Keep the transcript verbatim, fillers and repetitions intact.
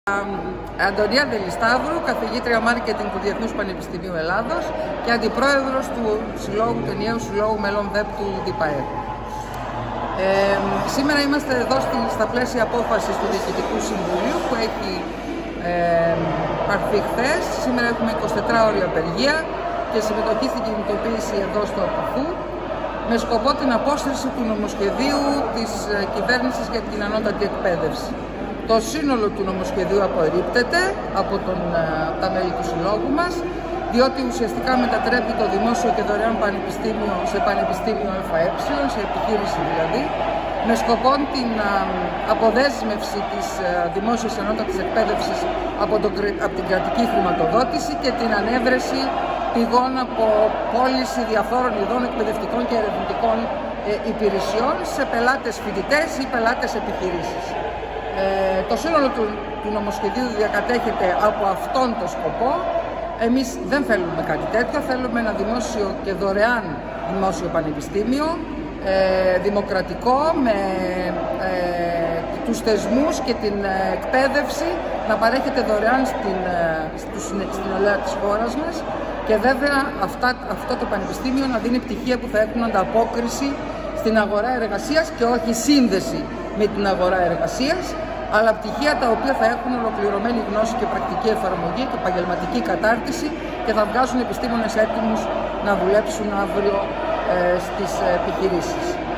Αντωνία Δελισταύρου, καθηγήτρια Μάρκετινγκ του Διεθνούς Πανεπιστημίου Ελλάδος και αντιπρόεδρος του Συλλόγου, του Ενιαίου Συλλόγου Μελών ΔΕΠ του ΔΠΑΕ. Ε, σήμερα είμαστε εδώ στη, στα πλαίσια απόφασης του Διοικητικού Συμβουλίου που έχει ε, πάρθει χθες. Σήμερα έχουμε εικοσιτετράωρη απεργία και συμμετοχή στην κινητοποίηση εδώ στο ΑΠΟΦΟΥ με σκοπό την απόσυρση του νομοσχεδίου της κυβέρνησης για την ανώτατη εκπαίδευση. Το σύνολο του νομοσχεδίου απορρίπτεται από τον, τα μέλη του συλλόγου μας, διότι ουσιαστικά μετατρέπει το δημόσιο και δωρεάν πανεπιστήμιο σε πανεπιστήμιο ΑΕ, σε επιχείρηση δηλαδή, με σκοπό την αποδέσμευση της δημόσιας ανώτατης εκπαίδευσης από, τον, από την κρατική χρηματοδότηση και την ανέβρεση πηγών από πώληση διαφόρων ειδών εκπαιδευτικών και ερευνητικών υπηρεσιών σε πελάτες φοιτητές ή πελάτες επιχειρήσεις. Ε, το σύνολο του, του νομοσχεδίου διακατέχεται από αυτόν τον σκοπό. Εμείς δεν θέλουμε κάτι τέτοιο, θέλουμε ένα δημόσιο και δωρεάν δημόσιο πανεπιστήμιο, ε, δημοκρατικό, με ε, τους θεσμούς και την εκπαίδευση να παρέχεται δωρεάν στην, στους, στην Ελλάδα της χώρας μας και βέβαια αυτά, αυτό το πανεπιστήμιο να δίνει πτυχία που θα έχουν ανταπόκριση στην αγορά εργασίας και όχι σύνδεση με την αγορά εργασίας, αλλά πτυχία τα οποία θα έχουν ολοκληρωμένη γνώση και πρακτική εφαρμογή και επαγγελματική κατάρτιση και θα βγάζουν επιστήμονες έτοιμους να δουλέψουν αύριο ε, στις επιχειρήσεις.